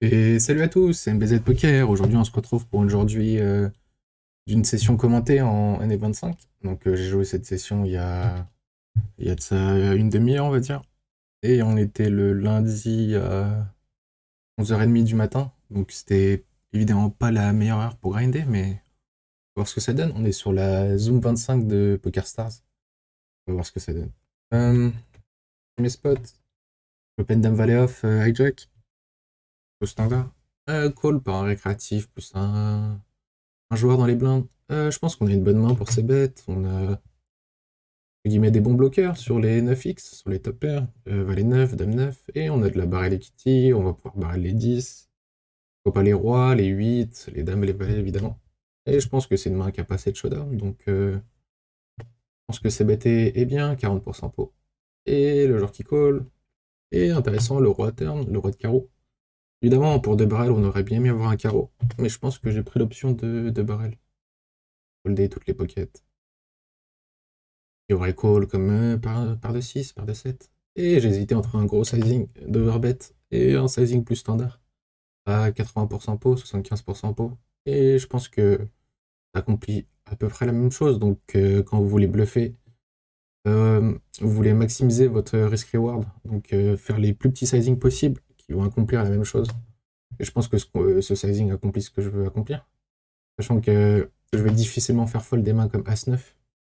Et salut à tous, c'est MBZ Poker. Aujourd'hui, on se retrouve pour d'une session commentée en NE25. Donc, j'ai joué cette session il y a de ça une demi-heure, on va dire. Et on était le lundi à 11h30 du matin. Donc, c'était évidemment pas la meilleure heure pour grinder, mais on va voir ce que ça donne. On est sur la Zoom 25 de PokerStars. On va voir ce que ça donne. Euh, Premier spot, Open Dame Valley Off, hijack, au standard. Call par un récréatif plus un joueur dans les blindes. Je pense qu'on a une bonne main pour ces bêtes. On a entre guillemets, des bons bloqueurs sur les 9x, sur les top pairs. Valet 9, Dame 9. Et on a de la barrel equity. On va pouvoir barrel les 10. Pourquoi pas les rois, les 8, les dames et les valets, évidemment. Et je pense que c'est une main qui a pas assez de showdown. Donc je pense que ces bêtes est bien, 40% pot. Et le joueur qui call. Et intéressant, le roi à turn, le roi de carreau. Évidemment, pour deux barrels, on aurait bien aimé avoir un carreau. Mais je pense que j'ai pris l'option de barrel. Folder toutes les pockets. Il y aurait call comme par de 6, par de 7. Et j'ai hésité entre un gros sizing d'overbet et un sizing plus standard. À 80% pot, 75% pot. Et je pense que ça accomplit à peu près la même chose. Donc quand vous voulez bluffer, vous voulez maximiser votre risk-reward. Donc faire les plus petits sizings possibles qui vont accomplir la même chose. Et je pense que ce sizing accomplit ce que je veux accomplir. Sachant que je vais difficilement faire fold des mains comme As-9.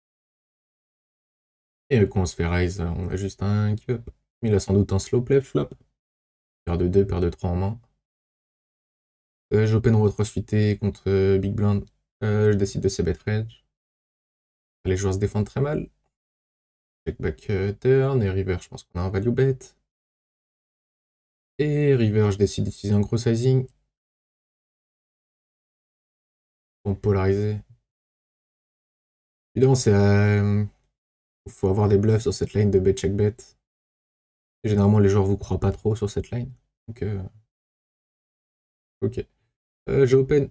Et quand on se fait raise, on a juste un up. Il a sans doute un slow play flop. Paire de 2, paire de 3 en main. J'open row 3 suité contre Big Blind. Je décide de c-bet range. Les joueurs se défendent très mal. Check back turn et river, je pense qu'on a un value bet. Et river, je décide d'utiliser un gros sizing. Pour polariser. Évidemment, faut avoir des bluffs sur cette line de bet check bet. Et généralement, les joueurs vous croient pas trop sur cette line. Donc, ok. J'ai open.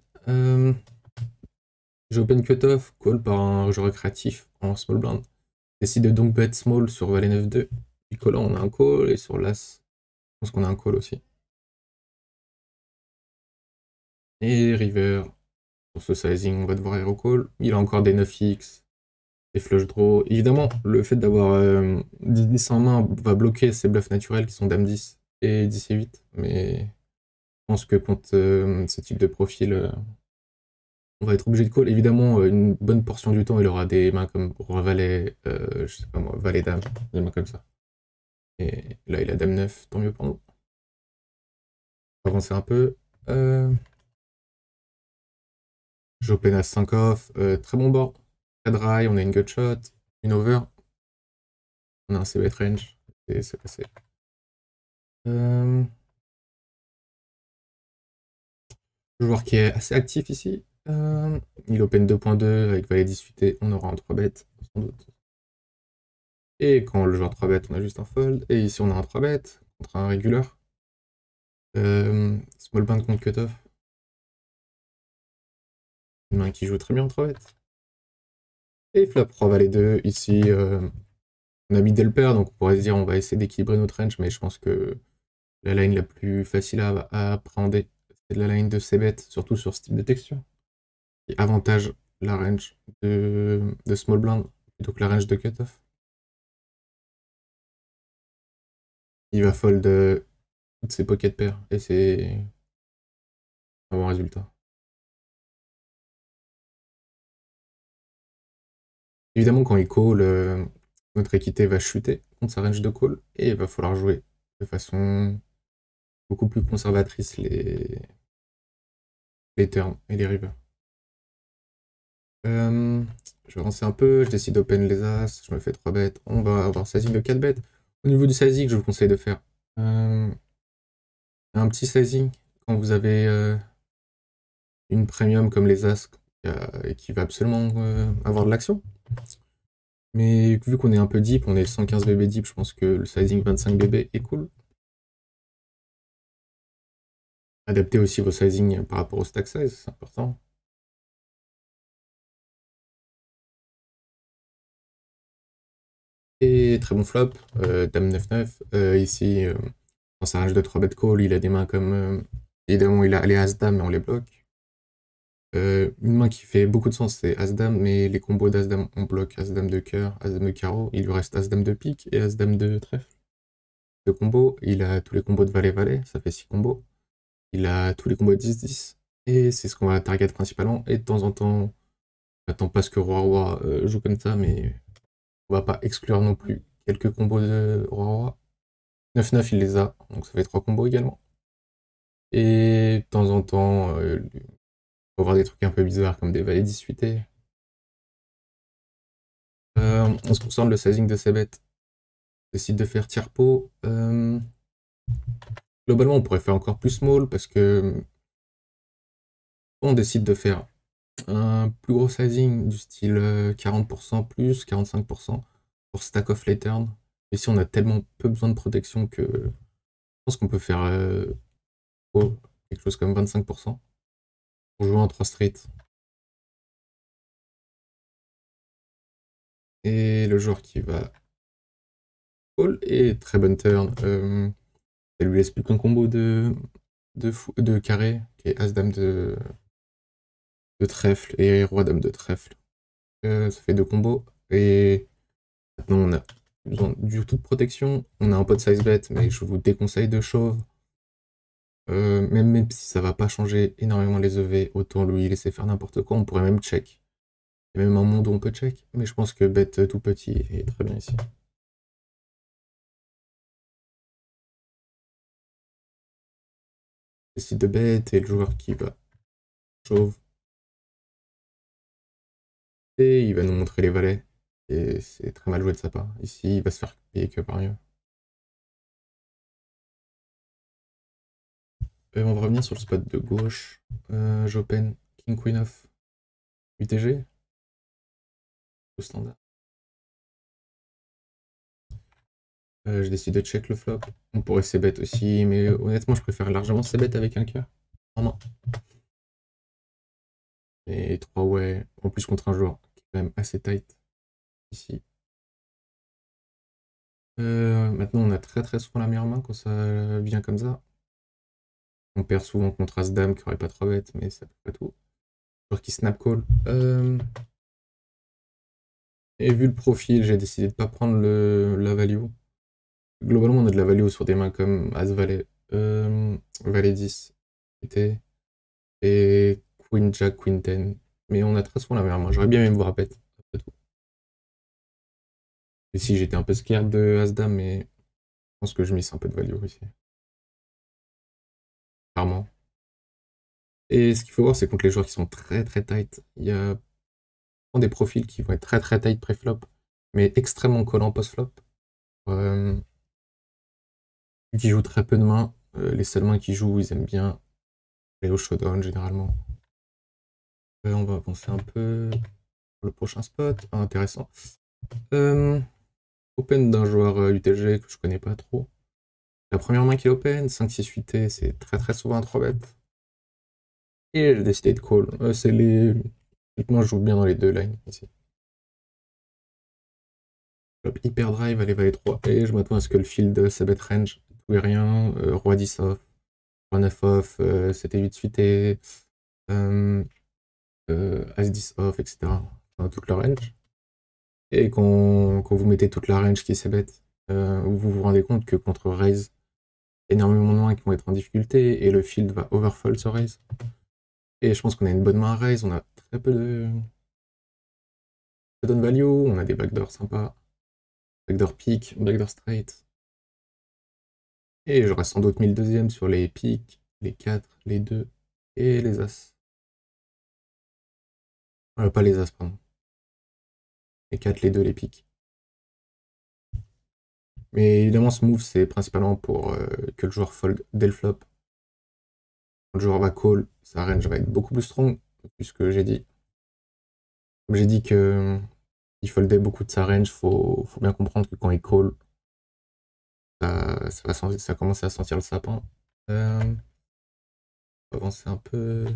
J'ai open cutoff, call par un joueur créatif en small blind. Décide de donc bet small sur valet 9-2. Et collant, on a un call, et sur l'as, je pense qu'on a un call aussi. Et river, pour ce sizing, on va devoir hero call. Il a encore des 9x, des flush draw. Évidemment, le fait d'avoir 10 en main va bloquer ses bluffs naturels qui sont dame 10 et 10 et 8. Mais je pense que contre ce type de profil, on va être obligé de call. Évidemment, une bonne portion du temps, il aura des mains comme roi valet, je sais pas moi, valet dame, des mains comme ça. Et là, il a dame 9, tant mieux pour nous. On va avancer un peu. J'open à 5 off, très bon board. 4 rail, on a une gutshot, une over. On a un c-bet range, et c'est passé. Joueur qui est assez actif ici. Il open 2.2 avec valet 18, on aura un 3 bet, sans doute. Et quand le joueur 3 bet, on a juste un fold. Et ici, on a un 3 bet contre un regular. Small blind contre cutoff. Une main qui joue très bien en 3 bet. Et flop 3 valet 2. Ici, on a mis del pair, donc on pourrait se dire on va essayer d'équilibrer notre range, mais je pense que la line la plus facile à appréhender, c'est la line de c-bet, surtout sur ce type de texture. Qui avantage la range de small blind plutôt que la range de cutoff. Il va fold toutes ses pocket pairs et c'est un bon résultat. Évidemment, quand il call, notre équité va chuter contre sa range de call et il va falloir jouer de façon beaucoup plus conservatrice les turns et les rivers. Je vais avancer un peu, je décide d'open les as, je me fais 3 bêtes, on va avoir sizing de 4 bêtes. Au niveau du sizing, je vous conseille de faire un petit sizing quand vous avez une premium comme les as qui va absolument avoir de l'action. Mais vu qu'on est un peu deep, on est 115 BB deep, je pense que le sizing 25 BB est cool. Adaptez aussi vos sizing par rapport au stack size, c'est important. Et très bon flop, dame 9-9. Ici, dans sa range de 3 bet call, il a des mains comme Évidemment, il a les As-Dame, mais on les bloque. Une main qui fait beaucoup de sens, c'est As-Dame, mais les combos d'As-Dame, on bloque As-Dame de cœur, As-Dame de carreau. Il lui reste As-Dame de pique et As-Dame de trèfle. De combos, il a tous les combos de valet-valet, ça fait 6 combos. Il a tous les combos de 10-10. Et c'est ce qu'on va target principalement. Et de temps en temps, j'attends pas ce que Roi-Roi joue comme ça, mais on va pas exclure non plus quelques combos de Roi-Roi. 9-9, il les a, donc ça fait 3 combos également. Et de temps en temps, on va voir des trucs un peu bizarres comme des valets 18. 11% le sizing de ses bêtes. Décide de faire tiers pot. Globalement, on pourrait faire encore plus small parce que on décide de faire un plus gros sizing du style 40% plus, 45% pour stack off les turns. Et si on a tellement peu besoin de protection que je pense qu'on peut faire quelque chose comme 25% pour jouer en 3 streets. Et le joueur qui va call et très bonne turn. Ça lui laisse plus qu'un combo de carré qui est As-Dame de trèfle et Roi-Dame de trèfle. Ça fait 2 combos. Et maintenant, on a besoin du tout de protection. On a un pot de size bet, mais je vous déconseille de shove. Même si ça va pas changer énormément les EV, autant lui laisser faire n'importe quoi. On pourrait même check. Il y a même un monde où on peut check, mais je pense que bet tout petit est très bien ici. Décide de bet et le joueur qui va shove. Et il va nous montrer les valets. Et c'est très mal joué de sa part. Ici, il va se faire payer que par mieux. On va revenir sur le spot de gauche. J'open King Queen of UTG. Au standard. Je décide de check le flop. On pourrait c-bet aussi, mais honnêtement, je préfère largement c-bet avec un cœur en main. Et 3 ouais, en plus contre un joueur qui est quand même assez tight ici. Maintenant, on a très souvent la meilleure main quand ça vient comme ça. On perd souvent contre As-Dame qui aurait pas 3 bêtes, mais c'est à peu près tout. Joueur qui snap call. Et vu le profil, j'ai décidé de pas prendre la value. Globalement, on a de la value sur des mains comme As-Valet, Valet 10, et Queen Jack, Queen 10. Mais on a très souvent la meilleure main. J'aurais bien aimé me voir bête, après tout. Ici, j'étais un peu scared de As-Dame, mais je pense que je mise un peu de value ici. Clairement. Et ce qu'il faut voir, c'est contre les joueurs qui sont très tight, il y a des profils qui vont être très tight pré-flop, mais extrêmement collants post-flop. Qui jouent très peu de mains. Les seules mains qui jouent, ils aiment bien aller au showdown généralement. On va avancer un peu pour le prochain spot. Ah, intéressant. Open d'un joueur UTG que je connais pas trop. La première main qu'il open, 5-6 8 c'est très souvent un 3 bet. Et j'ai décidé de call. C'est les. Moi, je joue bien dans les deux lines ici. Flop hyper drive, allez, valet 3. Et je m'attends à ce que le field ça bet range, tout et rien. Roi 10 off, Roi 9 off, c'était 8 suité. As-10 off, etc. Enfin, toute la range. Et quand vous mettez toute la range qui est bête, vous vous rendez compte que contre Raise, énormément de mains qui vont être en difficulté et le field va overfold sur Raise. Et je pense qu'on a une bonne main à Raise, on a très peu de down value, on a des backdoors sympas, backdoor pick, backdoor straight. Et j'aurais sans doute mis le deuxième sur les piques, les 4, les 2 et les As. Pas les As, pardon. Les 4, les 2, les piques. Mais évidemment, ce move, c'est principalement pour que le joueur fold dès le flop. Quand le joueur va call, sa range va être beaucoup plus strong, puisque j'ai dit. Comme j'ai dit que il foldait beaucoup de sa range, faut bien comprendre que quand il call, ça commence à sentir le sapin. On va avancer un peu.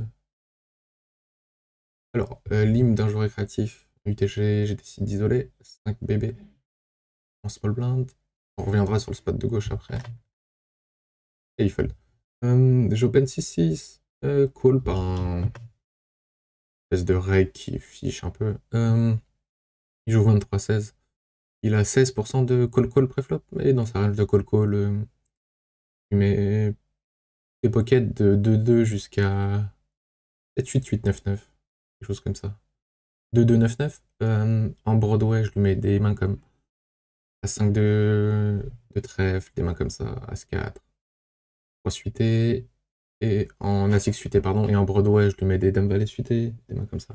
Alors, lim d'un joueur récréatif, UTG, j'ai décidé d'isoler. 5 bébés en small blind. On reviendra sur le spot de gauche après. Et il fold. J'open 6-6, call par un espèce de reg qui fiche un peu. Il joue 23-16. Il a 16% de call-call préflop, et dans sa range de call-call, il met des pockets de 2-2 jusqu'à 7-8-8-9-9, quelque chose comme ça. 2-2-9-9. En Broadway, je lui mets des mains comme As-5 de trèfle, des mains comme ça, As-4, 3 suité, et en As-6 suité, pardon, et en Broadway, je lui mets des Dame Valet suité, des mains comme ça.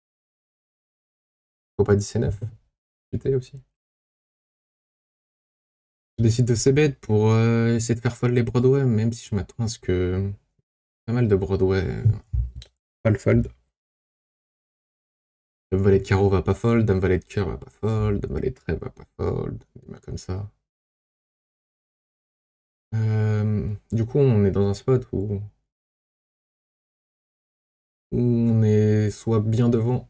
Faut pas 10 et 9 suité aussi. Je décide de c-bet pour essayer de faire fold les Broadway, même si je m'attends à ce que pas mal de Broadway pas le fold. Dame Valet de carreau va pas fold, Dame Valet de cœur va pas fold, Dame Valet de trèfle va pas fold, des mains comme ça. Du coup, on est dans un spot où on est soit bien devant,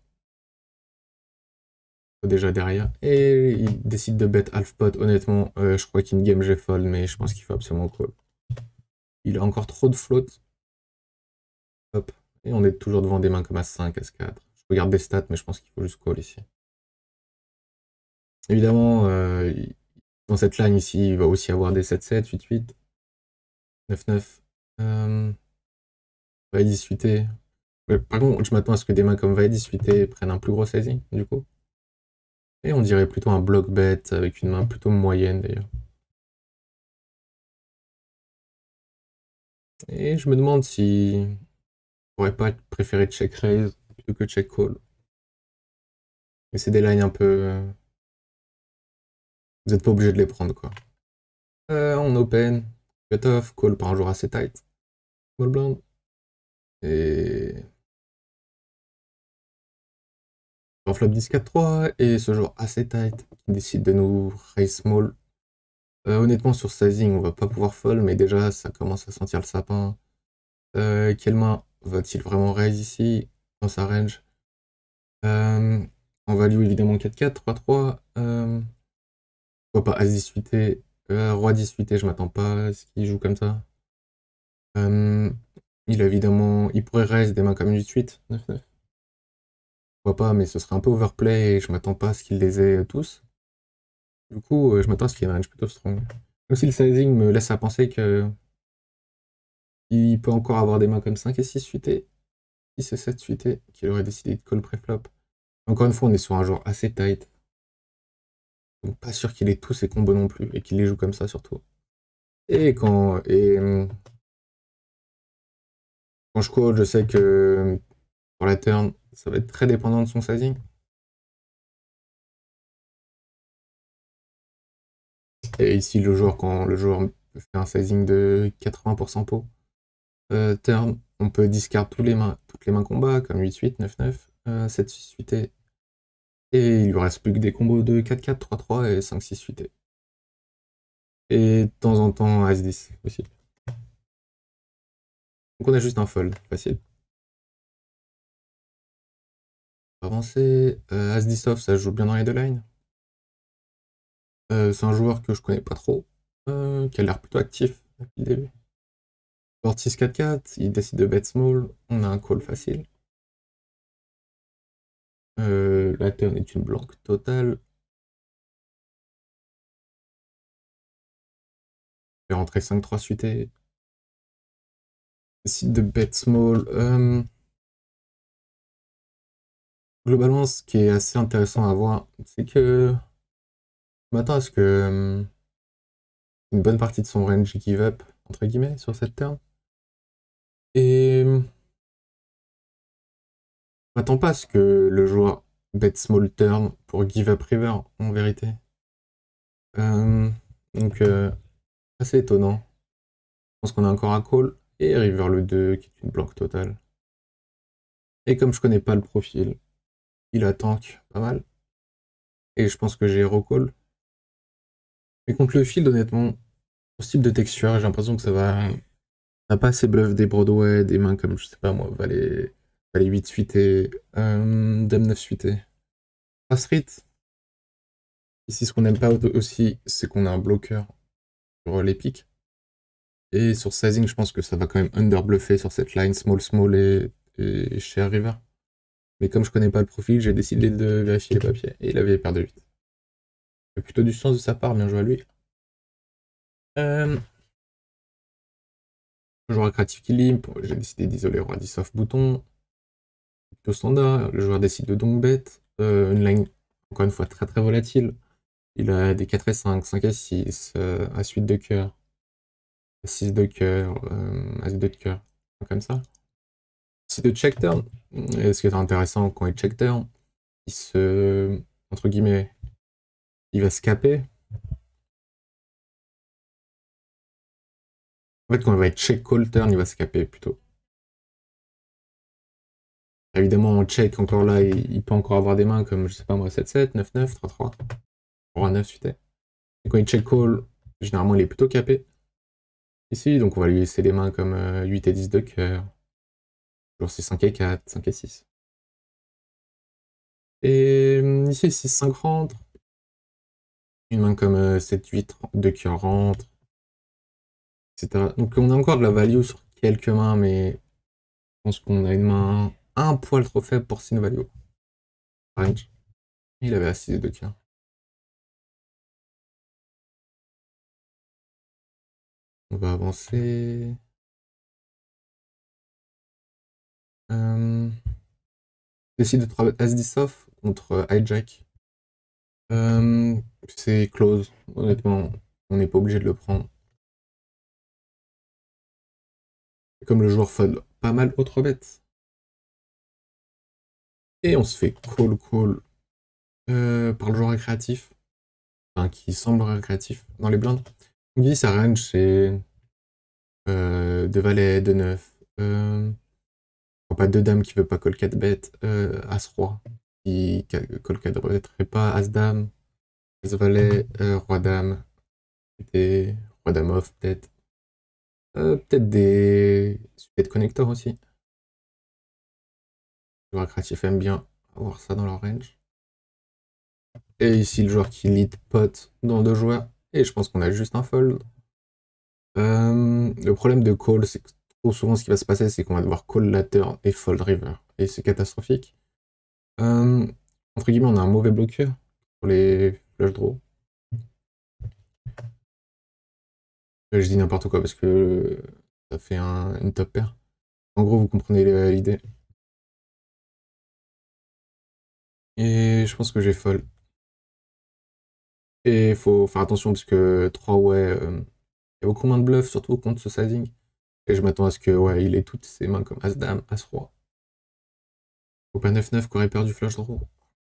soit déjà derrière, et il décide de bet half pot. Honnêtement, je crois qu'une game j'ai fold, mais je pense qu'il faut absolument call. Il a encore trop de float. Hop. Et on est toujours devant des mains comme As-5, As-4. Je regarde des stats, mais je pense qu'il faut juste call ici. Évidemment, dans cette line ici, il va aussi avoir des 7-7, 8-8, 9-9. Valet 18. Par contre, je m'attends à ce que des mains comme Valet 18 prennent un plus gros sizing, du coup. Et on dirait plutôt un block bet avec une main plutôt moyenne d'ailleurs. Et je me demande si on pourrait pas préférer check raise plutôt que check call. Mais c'est des lines un peu. Vous n'êtes pas obligé de les prendre quoi. On open, cut off, call par un jour assez tight. Small blind. Et. On flop 10-4-3 et ce joueur assez tight qui décide de nous raise small. Honnêtement, sur sizing, on va pas pouvoir fold, mais déjà, ça commence à sentir le sapin. Quelle main va-t-il vraiment raise ici, dans sa range? En value, évidemment, 4-4, 3-3. Pourquoi pas As-10 suité, Roi 10 suité, je m'attends pas à ce qu'il joue comme ça. Il a évidemment... Il pourrait raise des mains comme 8-8, 9-9. Pourquoi pas, mais ce serait un peu overplay et je m'attends pas à ce qu'il les ait tous. Du coup, je m'attends à ce qu'il y ait une range plutôt strong. Même si le sizing me laisse à penser que il peut encore avoir des mains comme 5 et 6 suités, 6 et 7 suités, qu'il aurait décidé de call préflop. Encore une fois, on est sur un joueur assez tight. Donc pas sûr qu'il ait tous ses combos non plus, et qu'il les joue comme ça surtout. Et quand je call, je sais que pour la turn, ça va être très dépendant de son sizing. Et ici, quand le joueur fait un sizing de 80% pot, turn, on peut discard toutes les mains combat, comme 8-8, 9-9, 7-6 suité. Et il lui reste plus que des combos de 4-4, 3-3 et 5-6 suité. Et de temps en temps, As-10 aussi. Donc on a juste un fold, facile. Avancer, As-10 off, ça joue bien dans les deux lines. C'est un joueur que je connais pas trop, qui a l'air plutôt actif depuis le début. Board 6-4-4, il décide de bet small, on a un call facile. La turn est une blanque totale. Je vais rentrer 5-3 suité. Décide de bet small. Globalement, ce qui est assez intéressant à voir, c'est que je m'attends à ce que une bonne partie de son range give up, entre guillemets, sur cette turn. Et je m'attends pas à ce que le joueur bet small turn pour give up river, en vérité. Donc, assez étonnant. Je pense qu'on a encore un call. Et river le 2, qui est une blanque totale. Et comme je connais pas le profil, il a tank pas mal. Et je pense que j'ai recall. Mais contre le field, honnêtement, pour ce type de texture, j'ai l'impression que ça va pas assez bluff des Broadway, des mains comme, je sais pas moi, Valet 8 suité, Dame 9 suité. Pass street. Ici, ce qu'on n'aime pas aussi, c'est qu'on a un bloqueur sur les pics. Et sur sizing, je pense que ça va quand même underbluffer sur cette line small small et share river. Mais comme je connais pas le profil, j'ai décidé de vérifier les papiers. Et il avait paire de 8. C'est plutôt du sens de sa part, bien joué à lui. Joueur créatif qui limp, j'ai décidé d'isoler roi 10 off bouton. Plutôt standard, le joueur décide de donc bet. Une line, encore une fois, très très volatile. Il a des 4 et 5, 5 et 6, As 8 de cœur, 6 de cœur, As 2 de cœur, comme ça. 6 de check turn. Et ce qui est intéressant quand il check turn, il se. Entre guillemets, il va se caper. En fait, quand il va être check call turn, il va se caper plutôt. Évidemment, en check, encore là, il peut encore avoir des mains comme, je sais pas moi, 7-7, 9-9, 3-3, roi 9 suité. Et quand il check call, généralement, il est plutôt capé. Ici, donc on va lui laisser des mains comme 8 et 10 de cœur. Genre c'est 5 et 4, 5 et 6. Et ici, 6-5 rentre. Une main comme 7-8 de cœur rentre, etc. Donc on a encore de la value sur quelques mains, mais je pense qu'on a une main un poil trop faible pour sin value. Range. Il avait assise de cœur. On va avancer. Décide de travailler As-10 off contre hijack. C'est close. Honnêtement, on n'est pas obligé de le prendre. Comme le joueur fold pas mal autre bêtes. Et on se fait call par le joueur récréatif. Enfin, qui semble récréatif dans les blindes. On dit sa range c'est 2 valets, 2 neuf. Pas 2 dames qui veut pas call 4 bêtes. As-roi qui call 4 bêtes. Et pas As-dame, As-valet, roi-dame. Et roi-dame off peut-être. Peut-être des suites connecteurs aussi. Les joueurs créatifs aiment bien avoir ça dans leur range. Et ici, le joueur qui lead pot dans 2 joueurs. Et je pense qu'on a juste un fold. Le problème de call, c'est que trop souvent, ce qui va se passer, c'est qu'on va devoir call la turn et fold river. Et c'est catastrophique. Entre guillemets, on a un mauvais bloqueur pour les flush draws. Je dis n'importe quoi parce que ça fait une top pair. En gros, vous comprenez l'idée. Et je pense que j'ai fold. Et il faut faire attention parce que 3 ouais, il y a beaucoup moins de bluff, surtout contre ce sizing. Et je m'attends à ce que ouais, il ait toutes ses mains comme As-Dame, As-Roi. Faut pas 9-9 qui aurait perdu flush draw.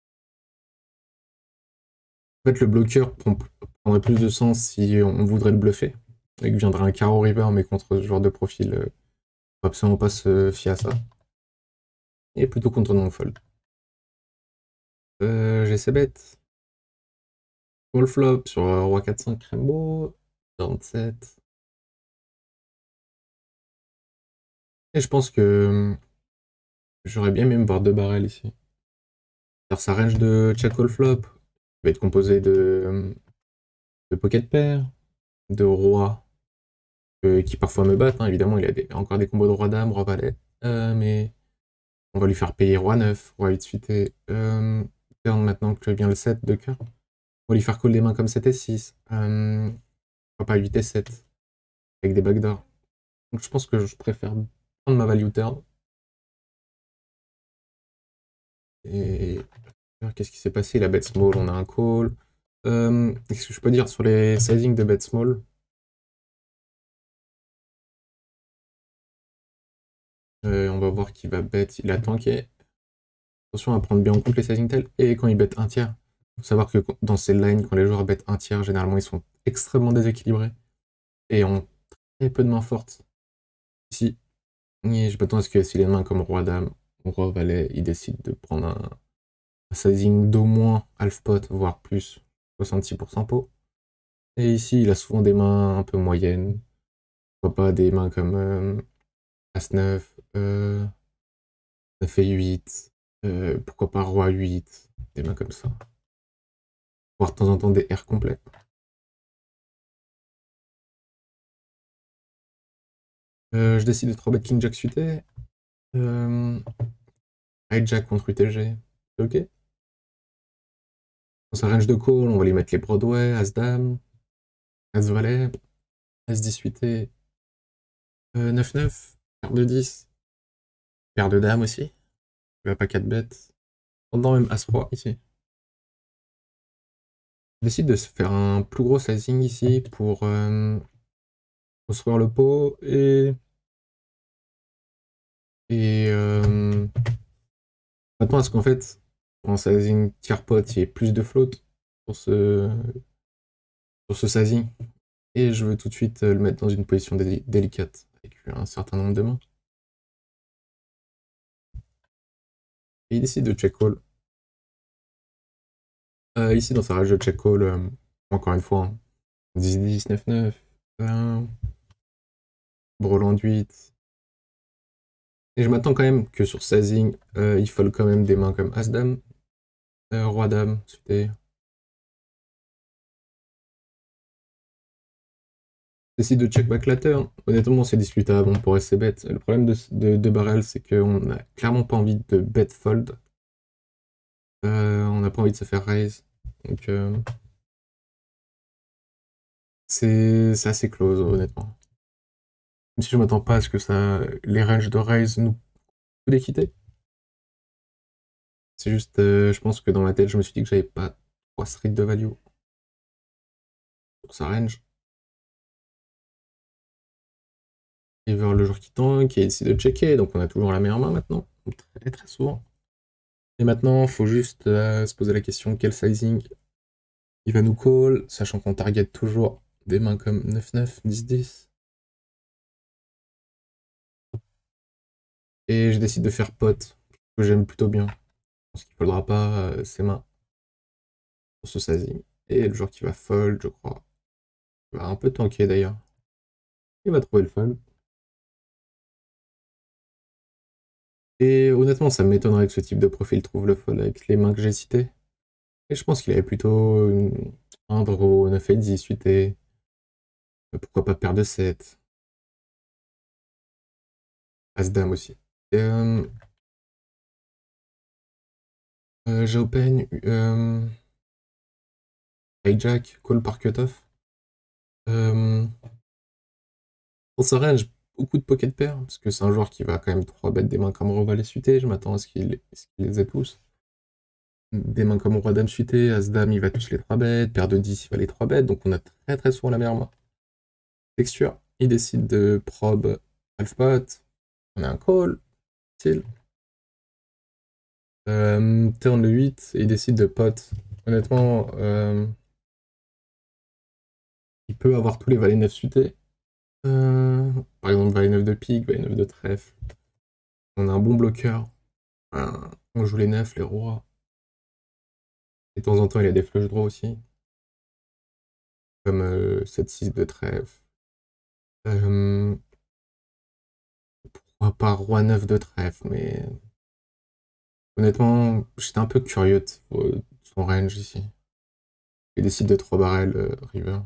En fait, le bloqueur prendrait plus de sens si on voudrait le bluffer. Et que viendrait un carreau river, mais contre ce genre de profil, faut absolument pas se fier à ça. Et plutôt contre non-fold. J'ai ces bêtes. Call flop sur roi 4-5 Rainbow. 47. Et je pense que j'aurais bien aimé me voir 2 barrels ici. Alors sa range de check call flop va être composée de pocket pair, de roi, qui parfois me battent, hein. Évidemment, il a encore des combos de roi dame, roi valet, mais on va lui faire payer roi 9, roi 8 suité, turn maintenant que vient le 7 de cœur. On va lui faire call des mains comme 7 et 6, pourquoi pas 8 et 7, avec des backdoors. Donc je pense que je préfère prendre ma value turn. Et qu'est-ce qui s'est passé? Il a bet small, on a un call. Qu'est-ce que je peux dire sur les sizing de bet small? On va voir qui va bet, il a tanké. Attention à prendre bien en compte les sizing tels. Et quand il bet un tiers, il faut savoir que dans ces lines, quand les joueurs bettent un tiers, généralement ils sont extrêmement déséquilibrés et ont très peu de mains fortes. Ici, je m'attends à ce que s'il a une main comme roi-dame ou roi-valet, il décide de prendre un sizing d'au moins half pot, voire plus, 66% pot. Et ici, il a souvent des mains un peu moyennes. Pourquoi pas des mains comme As-9, 9 et 8, pourquoi pas Roi 8, des mains comme ça. Voire de temps en temps des R complets. Je décide de 3 bet King Jack suité. Hijack contre UTG. C'est ok. Dans sa range de call, on va lui mettre les Broadway, As-Dame, As-Valet, As-10 suité, 9-9, paire de 10, paire de Dame aussi. Il va pas 4 bêtes. Pendant même As-Roi ici. Je décide de se faire un plus gros sizing ici pour construire le pot et maintenant, est-ce qu'en fait, en sizing tiers pot, il y ait plus de float sur ce sizing et je veux tout de suite le mettre dans une position délicate avec un certain nombre de mains. Et il décide de check call. Ici, dans sa rage de check call, encore une fois, 10-10, 9-9, 1, Breland 8. Et je m'attends quand même que sur sizing, il fold quand même des mains comme As-Dame, Roi-Dame, suité. Décide de check back la turn. Honnêtement, c'est discutable, on pourrait se bet. Le problème de barrel, c'est qu'on n'a clairement pas envie de bet fold. On n'a pas envie de se faire raise. Donc, c'est assez close, honnêtement. Même si je m'attends pas à ce que les ranges de raise nous coûtent d'équité. C'est juste, je pense que dans ma tête, je me suis dit que j'avais pas 3 streets de value pour sa range. Et vers le joueur qui tank, qui décide de checker, donc on a toujours la meilleure main maintenant, très très souvent. Et maintenant, il faut juste se poser la question quel sizing il va nous call, sachant qu'on target toujours des mains comme 9-9, 10-10. Et je décide de faire pot, que j'aime plutôt bien. Parce qu'il ne foldra pas ses mains pour ce sizing. Et le joueur qui va fold, je crois, il va un peu tanker d'ailleurs. Il va trouver le fold. Et honnêtement, ça m'étonnerait que ce type de profil trouve le fold avec les mains que j'ai citées. Et je pense qu'il avait plutôt un draw, 9 et 10 suité. Pourquoi pas paire de 7. As-Dame aussi. J'ai open hijack, call par cutoff. Dans sa range, beaucoup de pocket pairs, parce que c'est un joueur qui va quand même 3 bêtes des mains comme roi valet suité. Je m'attends à ce qu'il les ait tous. Des mains comme roi dame suité, as dame il va tous les 3 bêtes, paire de 10 il va les 3 bêtes, donc on a très très souvent la meilleure main. Texture, il décide de probe half pot, on a un call, style. Turn le 8 et il décide de pot. Honnêtement, il peut avoir tous les valets 9 suités. Par exemple, valet 9 de pique, valet 9 de trèfle. On a un bon bloqueur. On joue les 9, les rois. Et de temps en temps, il y a des flush draws aussi. Comme 7-6 de trèfle. Pourquoi pas roi 9 de trèfle, mais honnêtement, j'étais un peu curieux de son range ici. Il décide de 3 barrels river.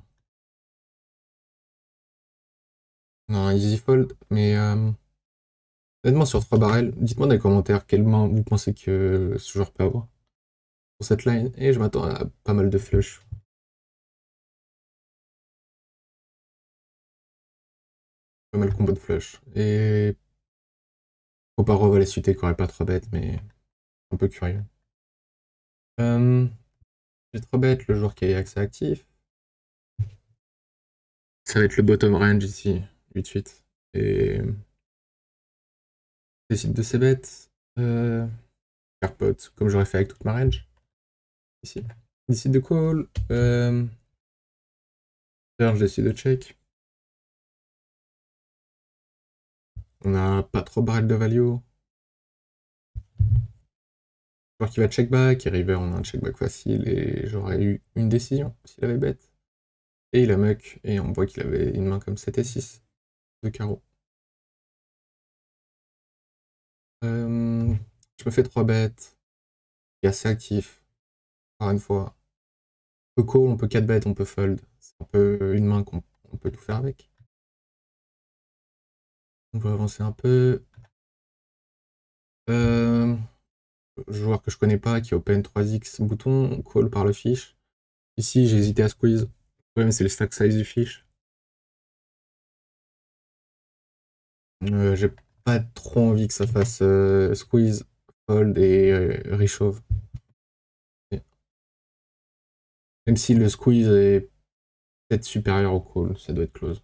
Non, easy fold, mais honnêtement, sur 3 barrels, dites-moi dans les commentaires quelle main vous pensez que ce joueur peut avoir pour cette line. Et je m'attends à pas mal de flush. Pas mal de combo de flush. Et faut pas revoir les suités qui auraient pas 3 bêtes, mais un peu curieux. J'ai 3 bêtes, le joueur qui est accès actif. Ça va être le bottom range ici, 8-8. Et je décide de ces bêtes. Faire pot, comme j'aurais fait avec toute ma range. Ici. Je décide de call. D'ailleurs, je décide de check. On n'a pas trop barrel de value. Joueur qui va check back, et river, on a un check back facile et j'aurais eu une décision s'il avait bet. Et il a muck, et on voit qu'il avait une main comme 7 et 6 de carreau. Je me fais 3 bêtes. Il est assez actif. Encore une fois. On peut call, on peut 4 bêtes, on peut fold. C'est un peu une main qu'on peut tout faire avec. On va avancer un peu. Joueur que je connais pas, qui open 3x bouton, call par le fish. Ici, j'ai hésité à squeeze. Le problème, c'est le stack size du fish. J'ai pas trop envie que ça fasse squeeze, fold et reshove. Même si le squeeze est peut-être supérieur au call, ça doit être close.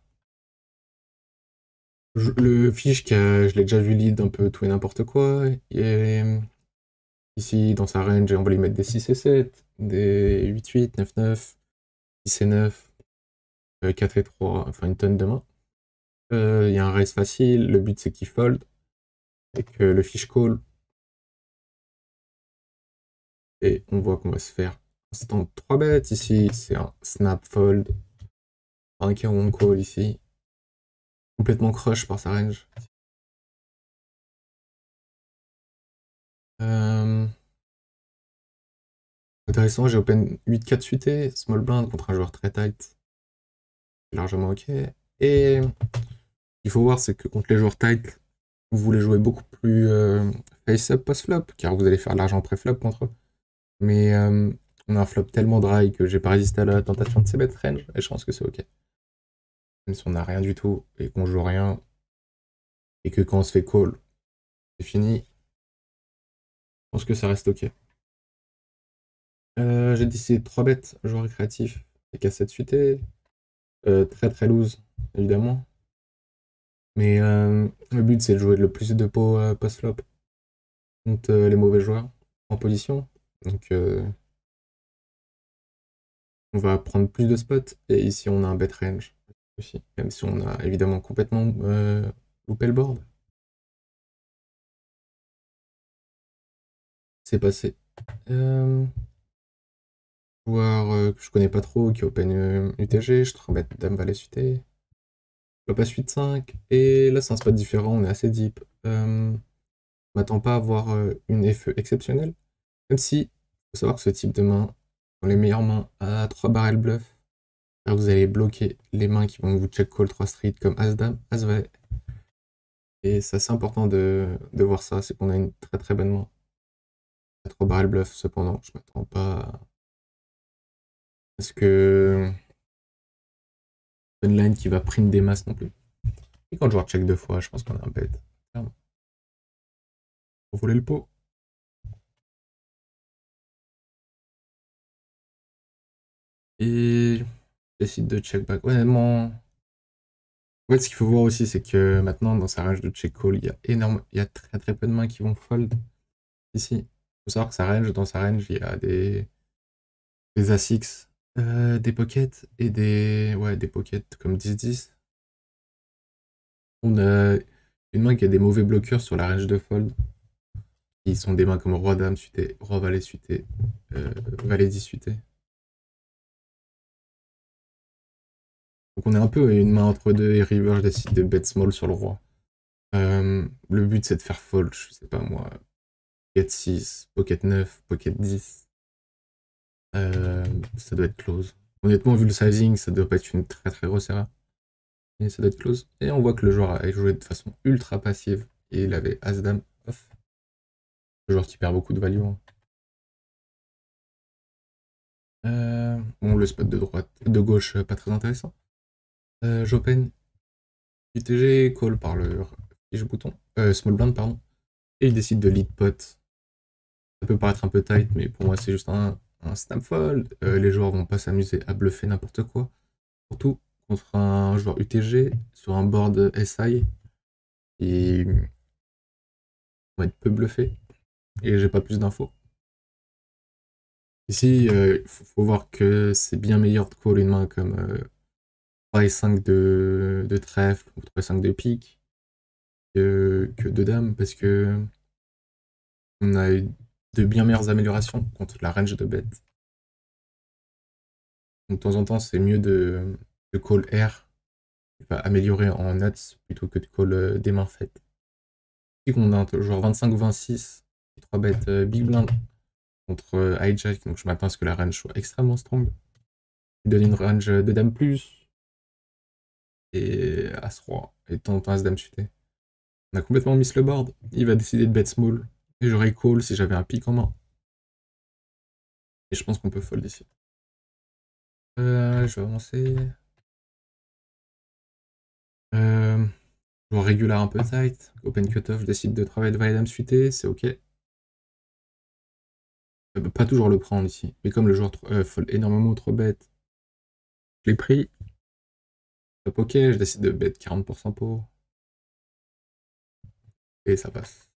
Le fish, je l'ai déjà vu lead un peu tout et n'importe quoi. Et ici, dans sa range, on va lui mettre des 6 et 7, des 8-8, 9-9, 6 et 9, 4 et 3, enfin une tonne de mains. Il y a un raise facile, le but c'est qu'il fold, et que le fish call, et on voit qu'on va se faire instant 3 bêtes ici, c'est un snap fold, un qui on call ici, complètement crush par sa range. Euh, Intéressant, j'ai open 8-4 suité, small blind contre un joueur très tight, c'est largement ok. Et il faut voir, c'est que contre les joueurs tight, vous voulez jouer beaucoup plus face-up post-flop, car vous allez faire de l'argent pré-flop contre eux. Mais on a un flop tellement dry que j'ai pas résisté à la tentation de ces bêtes range, et je pense que c'est ok. Même si on n'a rien du tout, et qu'on joue rien, et que quand on se fait call, c'est fini, je pense que ça reste ok. J'ai décidé de 3 bêtes, joueur récréatif, et cassette suité, très très loose, évidemment. Mais le but c'est de jouer le plus de pots post-flop contre les mauvais joueurs en position. Donc on va prendre plus de spots, et ici on a un bet range aussi, même si on a évidemment complètement loupé le board. C'est passé. Joueur que je connais pas trop, qui open UTG, je te embête Dame Valet suité. Flop à suite 5, et là c'est un spot différent, on est assez deep. Je m'attends pas à avoir une FE exceptionnelle, même si, faut savoir que ce type de main, dans les meilleures mains à 3 barrels bluff, alors vous allez bloquer les mains qui vont vous check call 3 street comme As-Dame, As-Valet. Et c'est assez important de voir ça, c'est qu'on a une très très bonne main. À 3 barrels bluff, cependant, je m'attends pas à ce que une line qui va print des masses non plus. Et quand le joueur check 2 fois, je pense qu'on a un bet. Pour voler le pot. Et décide de check back. Honnêtement, en fait, ce qu'il faut voir aussi, c'est que maintenant, dans sa range de check call, il y a très très peu de mains qui vont fold ici. Il faut savoir que dans sa range, il y a des A6, des pockets et des pockets comme 10-10. On a une main qui a des mauvais bloqueurs sur la range de fold. Qui sont des mains comme Roi Dame suité, Roi Valet suité, Valet 10 suité. Donc on est un peu une main entre deux, et river, je décide de bet small sur le roi. Le but c'est de faire fold, je sais pas moi, pocket 6, pocket 9, pocket 10. Ça doit être close. Honnêtement, vu le sizing, ça doit pas être une très très grosse erreur. Mais ça doit être close. Et on voit que le joueur a joué de façon ultra passive. Et il avait As-Dame off. Le joueur qui perd beaucoup de value. Hein. Bon, le spot de droite, de gauche, pas très intéressant. J'open UTG, call par le fiche bouton, small blind, pardon. Et il décide de lead pot. Ça peut paraître un peu tight, mais pour moi, c'est juste un snap fold. Les joueurs vont pas s'amuser à bluffer n'importe quoi. Surtout contre un joueur UTG sur un board SI. Et on va être peu bluffé. Et j'ai pas plus d'infos. Ici, il faut voir que c'est bien meilleur de call une main comme 3 et 5 de trèfle ou 3 et 5 de pique que de dame, parce que on a eu de bien meilleures améliorations contre la range de bêtes. Donc, de temps en temps, c'est mieux de call air, améliorer en nuts plutôt que de call des mains faites. Ici, on a un genre 25 ou 26, 3 bêtes big blind contre hijack, donc je m'attends à ce que la range soit extrêmement strong. Il donne une range de dame plus et as roi et de temps en temps as dame suité. On a complètement miss le board. Il va décider de bet small. Et j'aurais call si j'avais un pic en main. Et je pense qu'on peut fold ici. Je vais avancer. Joueur régulier un peu tight. Open cutoff, je décide de travailler de valet dame suité, c'est ok. Je peux pas toujours le prendre ici. Mais comme le joueur fold énormément trop bête, je l'ai pris. Top ok, je décide de bet 40% pot. Et ça passe.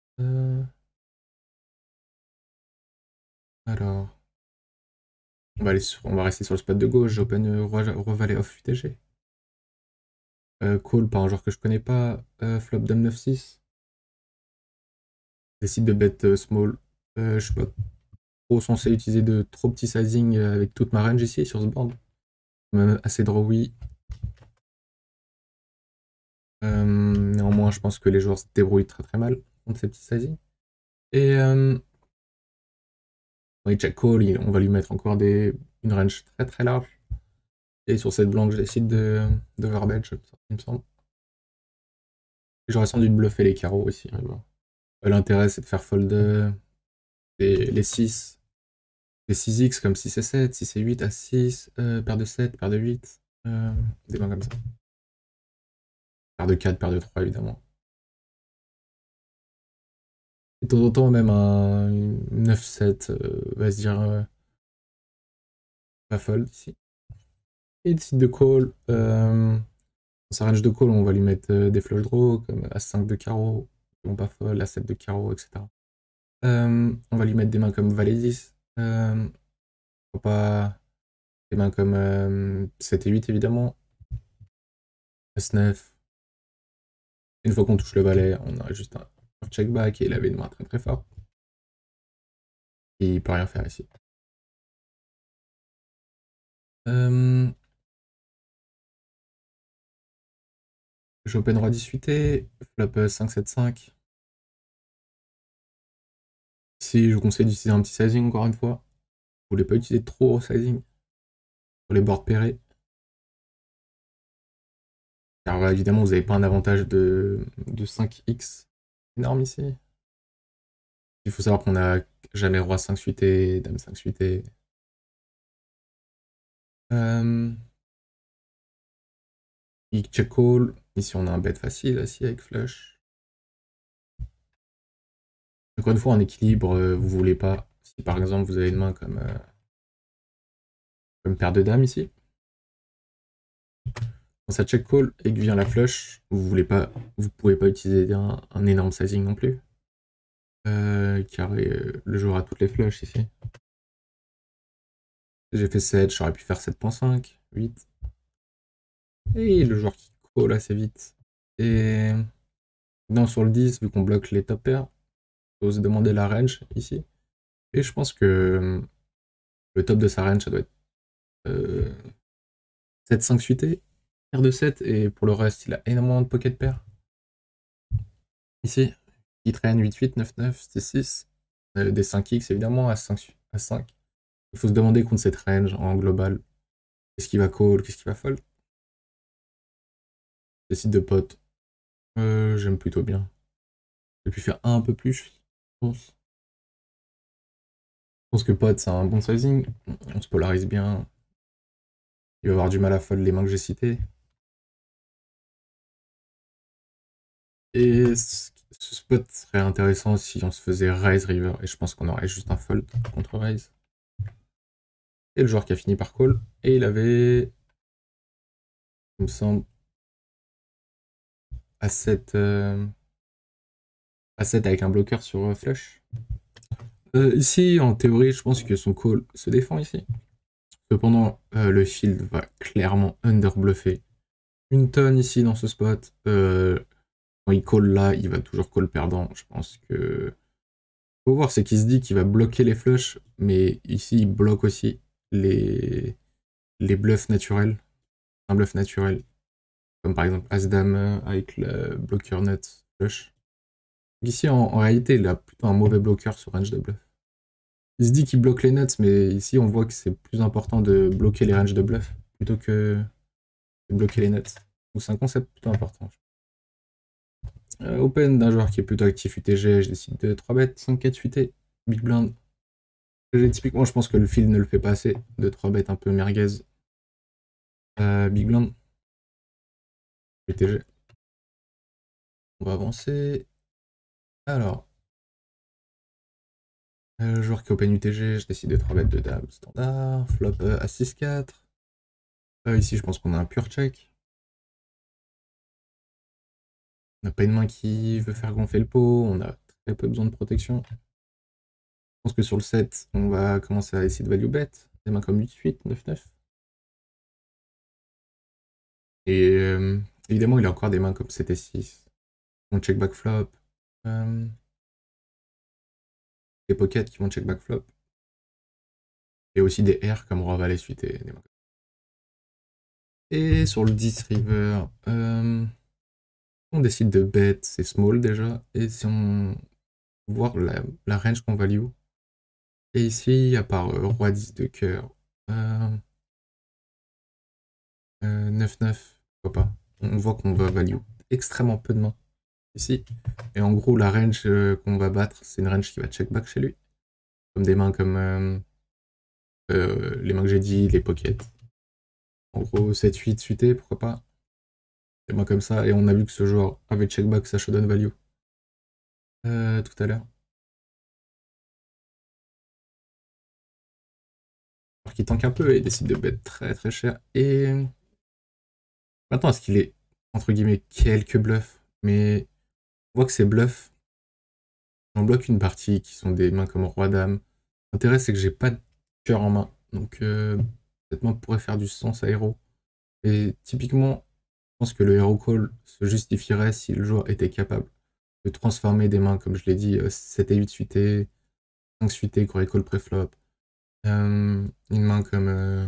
Alors. On va rester sur le spot de gauche. J'open roi valet off UTG. Call par un joueur que je connais pas. Flop dame 9-6. Décide de bet small. Je suis pas trop censé utiliser de trop petits sizing avec toute ma range ici sur ce board. Même assez drawy. Néanmoins, je pense que les joueurs se débrouillent très très mal contre ces petits sizing. Et il check call, on va lui mettre encore une range très très large. Et sur cette blanche, je décide de verbage, il me semble. J'aurais sans doute bluffer les carreaux aussi. Bon. L'intérêt, c'est de faire fold les 6. Les 6x comme 6 et 7, 6 et 8 à 6, paire de 7, paire de 8. Des mains comme ça. Paire de 4, paire de 3, évidemment. Et de temps en temps, même un 9-7 va se dire pas fold ici. Et il décide de call. Dans sa range de call, on va lui mettre des flush draws comme As5 de carreau, qui vont pas fold, As7 de carreau, etc. On va lui mettre des mains comme Valet 10. Pas des mains comme 7 et 8 évidemment. As9. Une fois qu'on touche le valet, on a juste un check back et il avait une main très très forte. Et il peut rien faire ici. J'open roi 18, flop 5-7-5. Ici, je vous conseille d'utiliser un petit sizing encore une fois. Vous voulez pas utiliser trop gros sizing pour les boards pairés. Car voilà, évidemment, vous n'avez pas un avantage de 5x énorme ici. Il faut savoir qu'on n'a jamais roi 5 suité, dame 5 suité. Il check call. Ici, on a un bet facile aussi avec flush. Encore une fois, en équilibre, vous voulez pas. Si par exemple, vous avez une main comme paire de dames ici. Quand ça check call et que vient la flush, vous pouvez pas utiliser un énorme sizing non plus. Car le joueur a toutes les flushs ici. J'ai fait 7, j'aurais pu faire 7.5, 8. Et le joueur qui call assez vite. Et non, sur le 10, vu qu'on bloque les top pairs, il faut se demander la range ici. Et je pense que le top de sa range, ça doit être 7-5 suité, paire de 7, et pour le reste, il a énormément de pocket pairs. Ici, il traîne 8-8, 9-9, 6-6, des 5x évidemment, à 5. Il faut se demander contre cette range en global, qu'est-ce qu'il va call, qu'est-ce qu'il va fold. Décide de pot, j'aime plutôt bien. J'ai pu faire un peu plus, je pense. Je pense que pot, c'est un bon sizing, on se polarise bien. Il va avoir du mal à fold les mains que j'ai citées. Et ce spot serait intéressant si on se faisait raise river, et je pense qu'on aurait juste un fold contre raise. Et le joueur qui a fini par call, et il avait, il me semble, A7 avec un bloqueur sur flush. Ici, en théorie, je pense que son call se défend ici. Cependant, le field va clairement underbluffer une tonne ici dans ce spot. Quand il call là, il va toujours call perdant. Je pense que... Faut voir, c'est qu'il se dit qu'il va bloquer les flushs, mais ici, il bloque aussi les bluffs naturels. Un bluff naturel, comme par exemple As-Dame avec le bloqueur nut flush. Ici, en réalité, il a plutôt un mauvais bloqueur sur range de bluff. Il se dit qu'il bloque les nuts, mais ici, on voit que c'est plus important de bloquer les ranges de bluff plutôt que de bloquer les nuts. Donc c'est un concept plutôt important. Open d'un joueur qui est plutôt actif UTG, je décide de 3 bêtes, 5-4 UT, big blind. Typiquement, je pense que le fil ne le fait pas assez, de 3 bêtes un peu merguez. Big blind. UTG. On va avancer. Alors. Joueur qui open UTG, je décide de 3 bêtes de dame standard. Flop à 6-4. Ici, je pense qu'on a un pure check. On n'a pas une main qui veut faire gonfler le pot, on a très peu besoin de protection. Je pense que sur le 7, on va commencer à essayer de value bet. Des mains comme 8-8, 9-9. Et évidemment, il a encore des mains comme 7 et 6. On check back flop. Des pockets qui vont check back flop. Et aussi des R comme roi valet suite et des mains. Et sur le 10 river, on décide de bet, c'est small déjà. Et si on voit la range qu'on value. Et ici, à part roi 10 de cœur, 9-9, pourquoi pas. On voit qu'on va value extrêmement peu de mains ici. Et en gros, la range qu'on va battre, c'est une range qui va check back chez lui. Comme des mains comme les mains que j'ai dit, les pockets. En gros, 7-8 suité, pourquoi pas. Des mains comme ça. Et on a vu que ce joueur avait check back sa showdown value tout à l'heure. Alors qu'il tank un peu et il décide de bet très très cher. Et maintenant, est-ce qu'il est, entre guillemets, quelques bluffs, mais on voit que ces bluffs, on bloque une partie qui sont des mains comme roi-dame. L'intérêt, c'est que j'ai pas de cœur en main. Donc, cette main pourrait faire du sens à héros. Et typiquement, je pense que le hero call se justifierait si le joueur était capable de transformer des mains, comme je l'ai dit, 7 et 8 suités, 5 suités, qui aurait call préflop. Une main comme.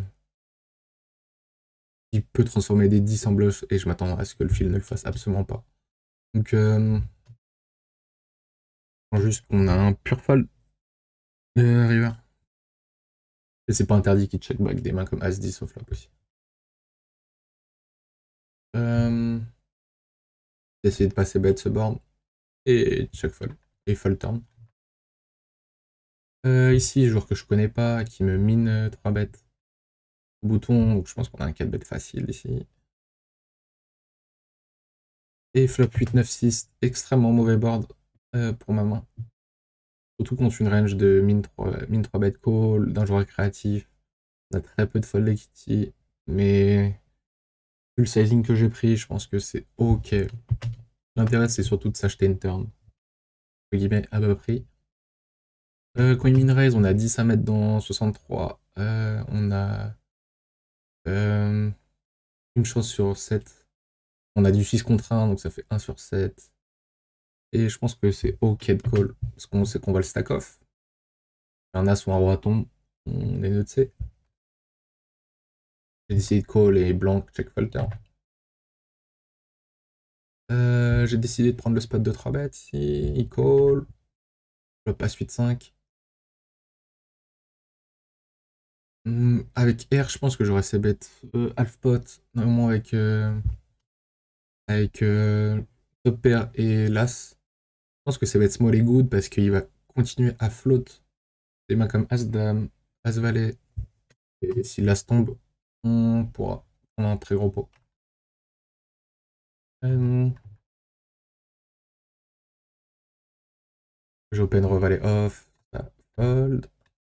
Qui peut transformer des 10 en bluff, et je m'attends à ce que le fil ne le fasse absolument pas. Donc, je pense juste qu'on a un pur fold de river. Et c'est pas interdit qu'il check back des mains comme As-10 au flop aussi. Essayer de passer bet ce board. Et check fold. Et fold turn. Ici, joueur que je connais pas, qui me mine 3 bêtes. Bouton, donc je pense qu'on a un 4 bêtes facile ici. Et flop 8-9-6, extrêmement mauvais board pour ma main. Surtout contre une range de mine 3 bêtes call, d'un joueur créatif. On a très peu de fold equity, mais vu le sizing que j'ai pris, je pense que c'est ok. L'intérêt, c'est surtout de s'acheter une turn. Entre guillemets, à bas prix. Quand il mine raise, on a 10 à mettre dans 63. On a une chance sur 7. On a du 6 contre 1, donc ça fait 1 sur 7. Et je pense que c'est ok de call, parce qu'on sait qu'on va le stack off. Un as ou un roi tombe, on est noté. J'ai décidé de call et blanc check falter. J'ai décidé de prendre le spot de 3 bêtes ici. Il call. Flop passe 8-5. Avec R, je pense que j'aurais ces bêtes half pot, normalement avec top pair et l'as. Je pense que ces bêtes small et good parce qu'il va continuer à float des mains comme As-Dame, As-Valet. Et si l'as tombe, on pourra prendre un très gros pot. J'open revalet off, ça fold.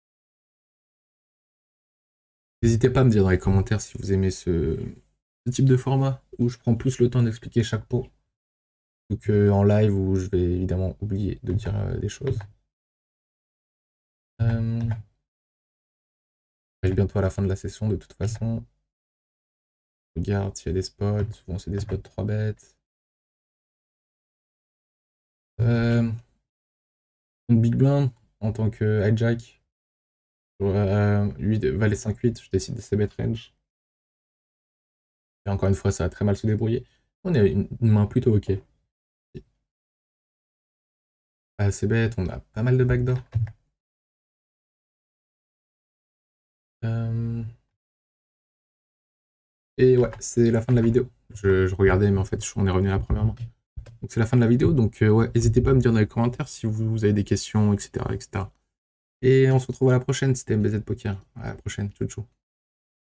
N'hésitez pas à me dire dans les commentaires si vous aimez ce type de format où je prends plus le temps d'expliquer chaque pot qu'en live où je vais évidemment oublier de dire des choses. J'arrive bientôt à la fin de la session de toute façon. Je regarde s'il y a des spots. Souvent c'est des spots 3 bêtes. Big blind en tant que hijack. 8, valet 5-8, je décide de ces bet range. Et encore une fois, ça va très mal se débrouiller. On a une main plutôt ok. Assez bête, on a pas mal de backdoor. Et ouais, c'est la fin de la vidéo. Je regardais, mais en fait, on est revenu à la première main. Donc c'est la fin de la vidéo, donc ouais, n'hésitez pas à me dire dans les commentaires si vous avez des questions, etc., etc. Et on se retrouve à la prochaine, c'était MBZ Poker. À la prochaine, ciao ciao.